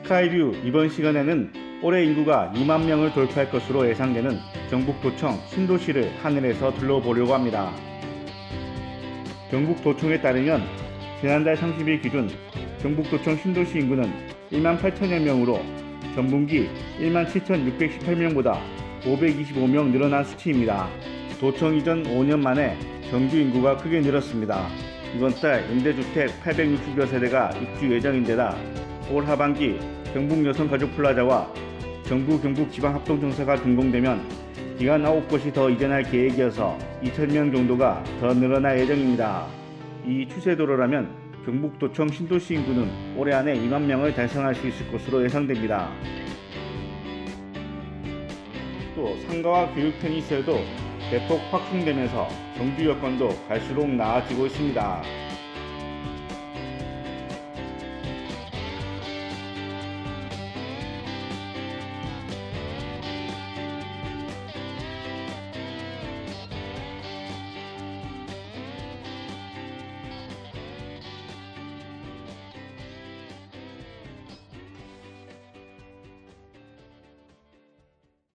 스카이뷰 이번 시간에는 올해 인구가 2만 명을 돌파할 것으로 예상되는 경북도청 신도시를 하늘에서 둘러보려고 합니다. 경북도청에 따르면 지난달 30일 기준 경북도청 신도시 인구는 1만 8천여 명으로 전분기 1만 7,618명보다 525명 늘어난 수치입니다. 도청 이전 5년 만에 정규 인구가 크게 늘었습니다. 이번 달 임대주택 860여 세대가 입주 예정인데다 올 하반기 경북 여성가족플라자와 정부 경북지방합동청사가 준공되면 기간 9곳이 더 이전할 계획이어서 2,000명 정도가 더 늘어날 예정입니다. 이 추세대로라면 경북도청 신도시 인구는 올해 안에 2만 명을 달성할 수 있을 것으로 예상됩니다. 또 상가와 교육 편의시설도 대폭 확충되면서 정주 여건도 갈수록 나아지고 있습니다.